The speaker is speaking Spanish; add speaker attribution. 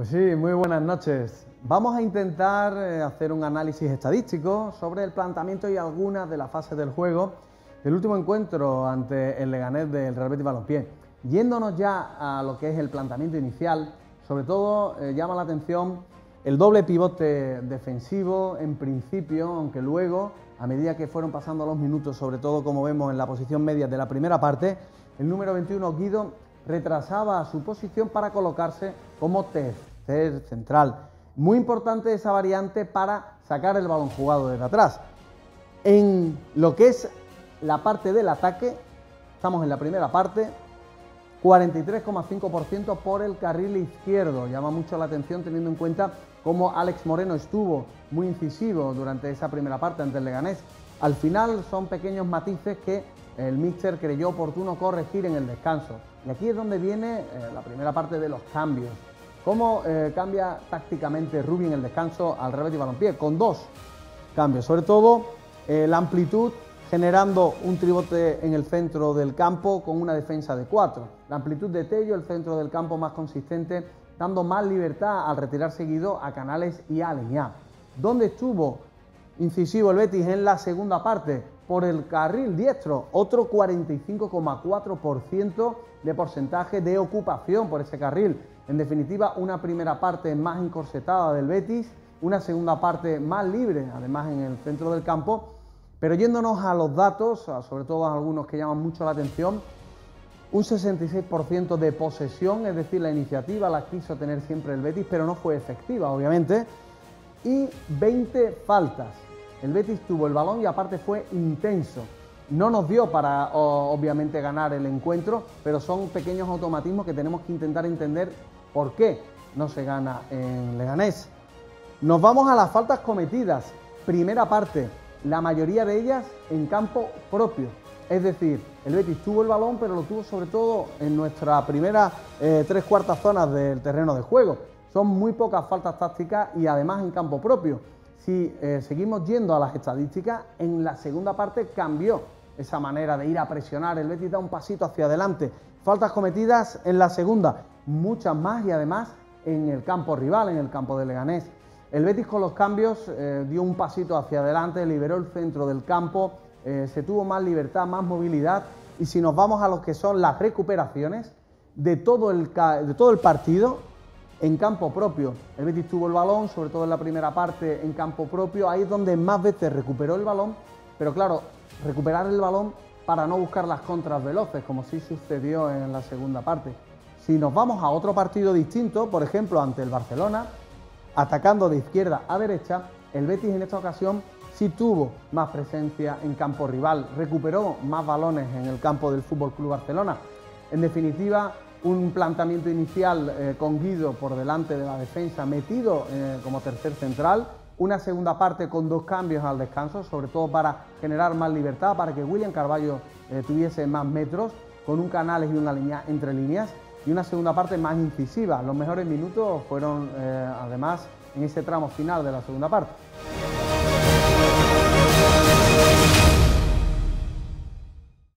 Speaker 1: Pues sí, muy buenas noches. Vamos a intentar hacer un análisis estadístico sobre el planteamiento y algunas de las fases del juego del último encuentro ante el Leganés del Real Betis Balompié. Yéndonos ya a lo que es el planteamiento inicial, sobre todo llama la atención el doble pivote defensivo en principio, aunque luego, a medida que fueron pasando los minutos, sobre todo como vemos en la posición media de la primera parte, el número 21, Guido, retrasaba su posición para colocarse como tercer central. Muy importante esa variante para sacar el balón jugado desde atrás. En lo que es la parte del ataque, estamos en la primera parte, 43,5% por el carril izquierdo. Llama mucho la atención teniendo en cuenta cómo Alex Moreno estuvo muy incisivo durante esa primera parte ante el Leganés. Al final son pequeños matices que el míster creyó oportuno corregir en el descanso. Y aquí es donde viene la primera parte de los cambios. Cómo cambia tácticamente Rubi en el descanso al Real Betis Balompié, con dos cambios. Sobre todo la amplitud, generando un tribote en el centro del campo con una defensa de 4. La amplitud de Tello, el centro del campo más consistente, dando más libertad al retirar seguido a Canales y a Aleñá. ¿Dónde estuvo incisivo el Betis en la segunda parte? Por el carril diestro, otro 45,4% de porcentaje de ocupación por ese carril. En definitiva, una primera parte más encorsetada del Betis, una segunda parte más libre, además en el centro del campo. Pero yéndonos a los datos, sobre todo a algunos que llaman mucho la atención, un 66% de posesión, es decir, la iniciativa la quiso tener siempre el Betis, pero no fue efectiva, obviamente, y 20 faltas. El Betis tuvo el balón y aparte fue intenso. No nos dio para, obviamente, ganar el encuentro, pero son pequeños automatismos que tenemos que intentar entender por qué no se gana en Leganés. Nos vamos a las faltas cometidas. Primera parte, la mayoría de ellas en campo propio. Es decir, el Betis tuvo el balón, pero lo tuvo sobre todo en nuestra primera 3/4 zonas del terreno de juego. Son muy pocas faltas tácticas y además en campo propio. Si seguimos yendo a las estadísticas, en la segunda parte cambió esa manera de ir a presionar. El Betis da un pasito hacia adelante. Faltas cometidas en la segunda, muchas más y además en el campo rival, en el campo de Leganés. El Betis con los cambios dio un pasito hacia adelante, liberó el centro del campo, se tuvo más libertad, más movilidad. Y si nos vamos a lo que son las recuperaciones de todo el partido, en campo propio, el Betis tuvo el balón, sobre todo en la primera parte en campo propio, ahí es donde más veces recuperó el balón, pero claro, recuperar el balón para no buscar las contras veloces, como sí sucedió en la segunda parte. Si nos vamos a otro partido distinto, por ejemplo ante el Barcelona, atacando de izquierda a derecha, el Betis en esta ocasión sí tuvo más presencia en campo rival, recuperó más balones en el campo del FC Barcelona. En definitiva, un planteamiento inicial con Guido por delante de la defensa, metido como tercer central. Una segunda parte con dos cambios al descanso, sobre todo para generar más libertad, para que William Carballo tuviese más metros, con un Canales y una línea entre líneas. Y una segunda parte más incisiva. Los mejores minutos fueron además en ese tramo final de la segunda parte.